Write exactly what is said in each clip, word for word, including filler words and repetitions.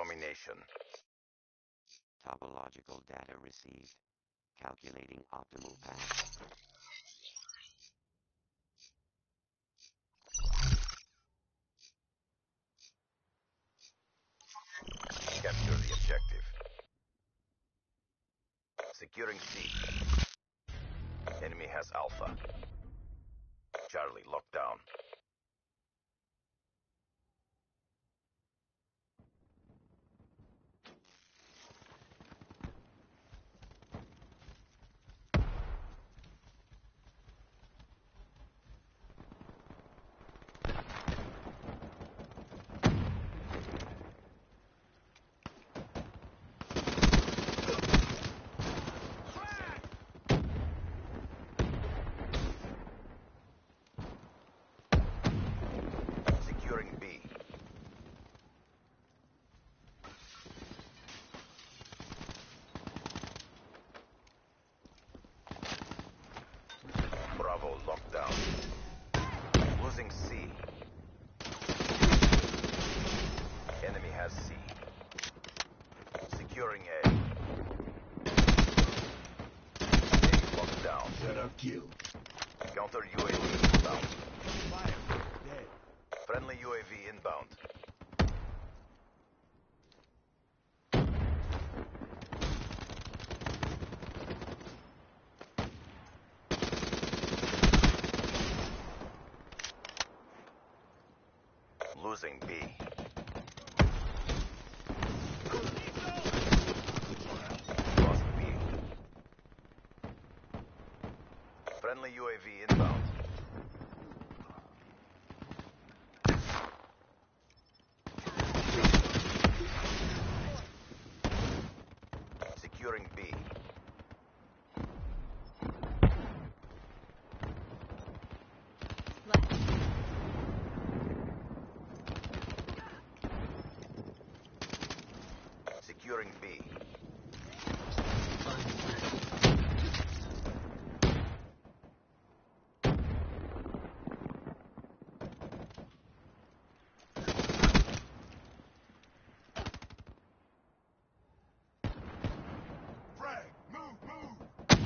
domination. Topological data received. Calculating optimal path. Capture the objective. Securing C. Enemy has Alpha. Charlie locked down. Securing B. Bravo locked down. Losing C. Enemy has C. Securing A. A locked down. Setup kill. Counter U A V inbound. Fire. Dead. Friendly U A V inbound. Losing B. Lost B. Friendly U A V inbound. Securing B. Securing B. Frag. Move, move.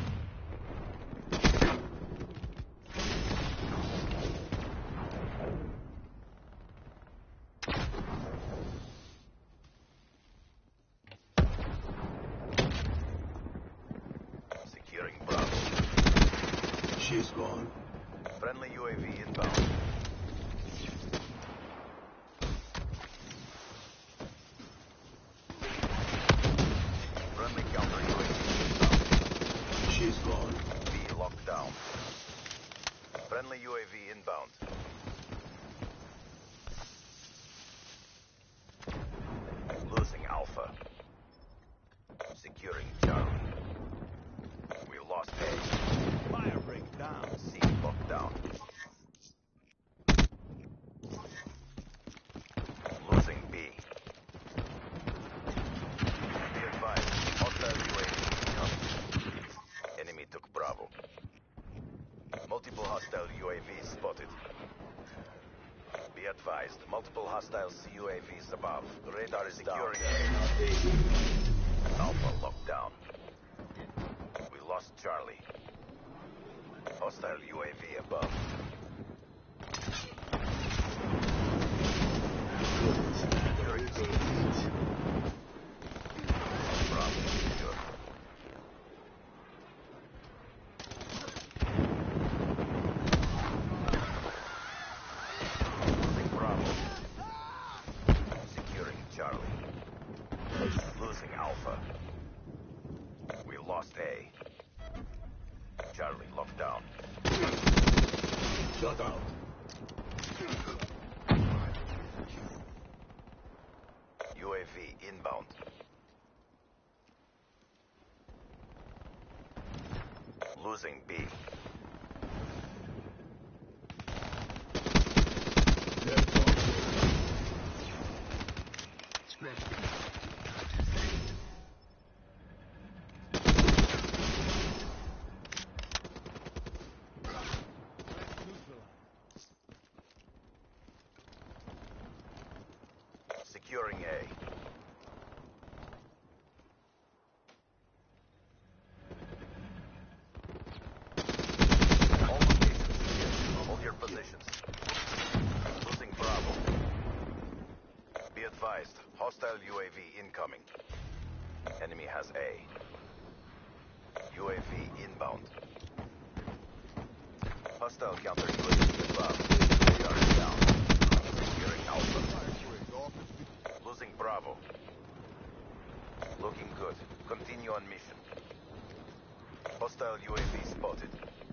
Securing Bravo. She's gone. Friendly U A V inbound. Friendly counter U A V inbound. She's gone. B locked down. Friendly U A V inbound. Losing Alpha. Securing Charlie. We lost A. Fire break down. C locked down. Losing B. Be advised, hostile U A V incoming. Enemy took Bravo. Multiple hostile U A Vs spotted. Be advised, multiple hostile C U A Vs above. The radar is securing A. Alpha locked down. We lost Charlie. Hostile U A V above. Securing B. Bravo secure. Losing Bravo. Securing Charlie. Losing Alpha. We lost A. Charlie locked down. Shut out. U A V inbound. Losing B. Dead. Securing A. positions. Losing Bravo. Be advised, hostile U A V incoming. Enemy has A. U A V inbound. Hostile counter U A V above. Radar is down. Securing Alpha. Losing Bravo. Looking good. Continue on mission. Hostile U A V spotted.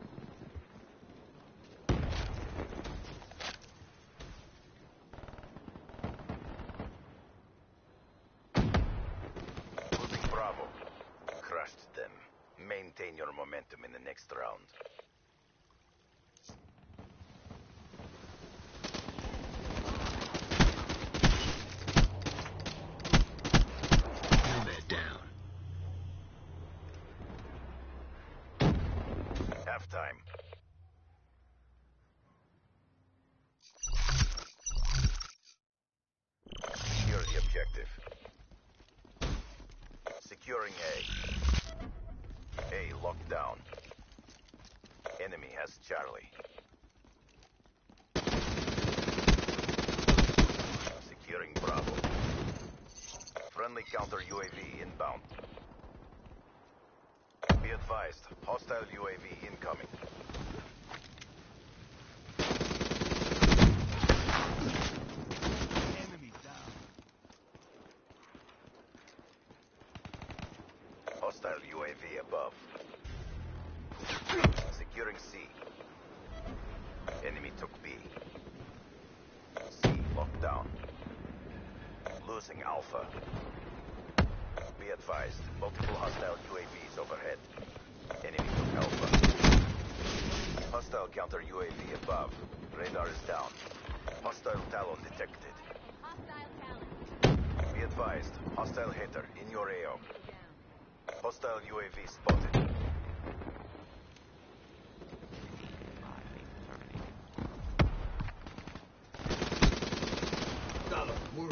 Losing Bravo. Crushed them. Maintain your momentum in the next round. Down. Halftime. Secure the objective. Securing A. A locked down. Enemy has Charlie. Securing Bravo. Friendly counter U A V inbound. Be advised, hostile U A V incoming. Enemy down. Hostile U A V above. Securing C. Enemy took B. C locked down. Losing Alpha. Be advised, multiple hostile U A Vs overhead. Enemy took Alpha. Hostile counter U A V above. Radar is down. Hostile Talon detected. Hostile talent. Be advised, hostile hitter in your A O. Hostile U A V spotted. Dollar, work.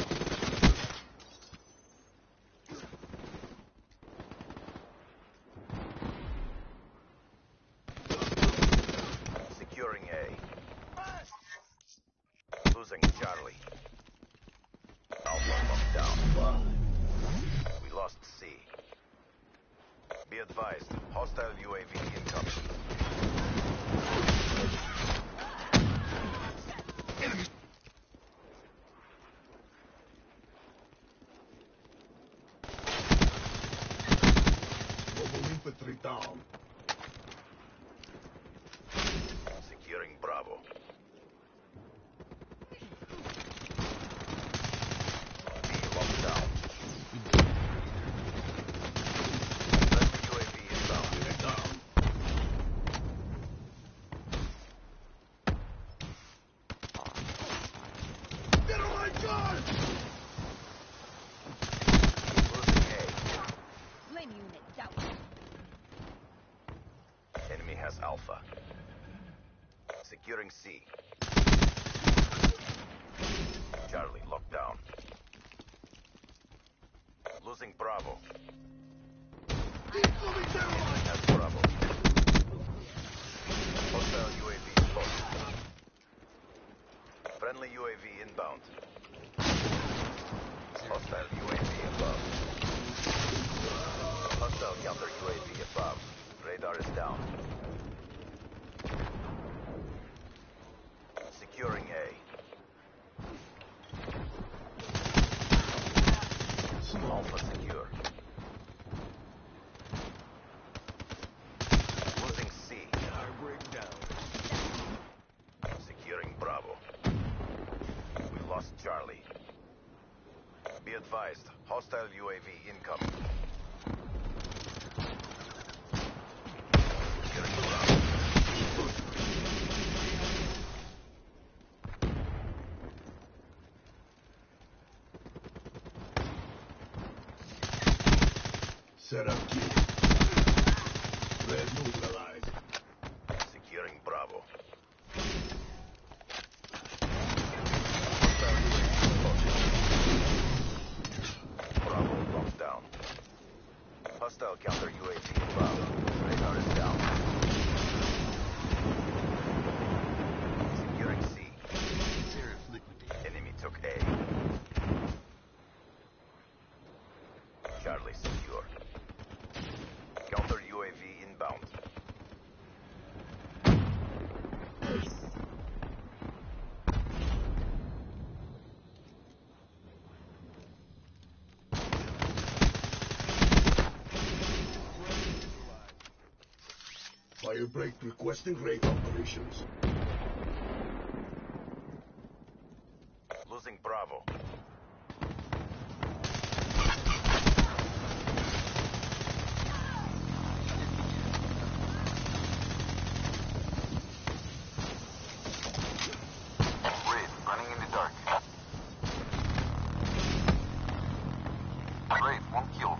Securing A. Losing Charlie. Alpha locked down. We lost C. Be advised, hostile U A V incoming. Mobile infantry down. Securing Bravo. B locked down. Friendly U A V inbound. They're down. Get on my gun! Losing A. Flame unit down. Enemy has Alpha. Securing C. Charlie locked down. Losing Bravo. Incoming terrorist! Has Bravo. Hostile U A V spotted. Friendly U A V inbound. Hostile U A V above. Hostile counter U A V above. Radar is down. Securing A. Alpha secure. Losing C. I break down. Securing Bravo. We lost Charlie. Be advised, hostile U A V incoming. Securing Bravo. Set up key. Red neutralized. Securing Bravo. Hostile U A V spotted. Bravo locked down. Hostile counter U A V above. Radar is down. Break requesting raid operations. Losing Bravo. Raid running in the dark. Raid, one kill.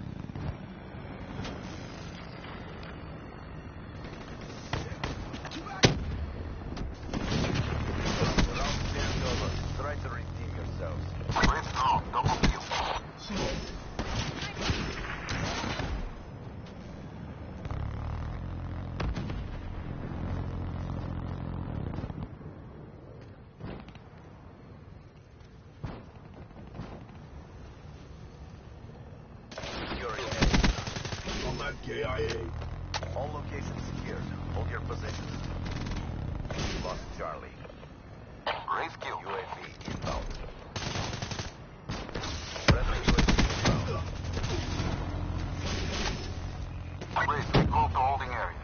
Round ten over. Try to redeem yourselves. Raid strong, double kill. Smoke. Securing A. Combat K I A. All locations secured. Hold your positions. Lost Charlie. Raid kill. U A V inbound. Friendly U A V inbound. Raid, recall to holding area.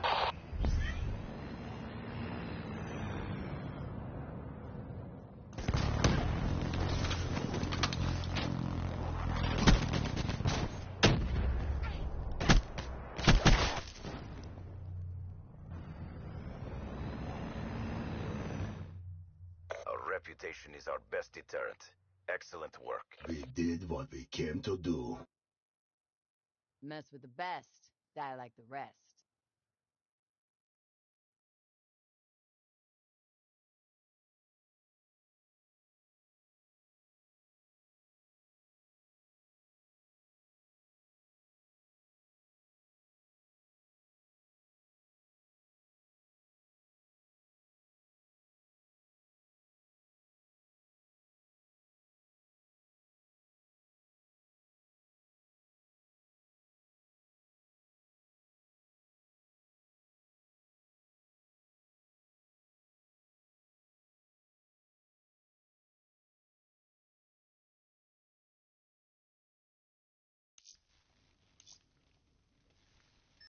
Our reputation is our best deterrent. Excellent work. We did what we came to do. Mess with the best. Die like the rest.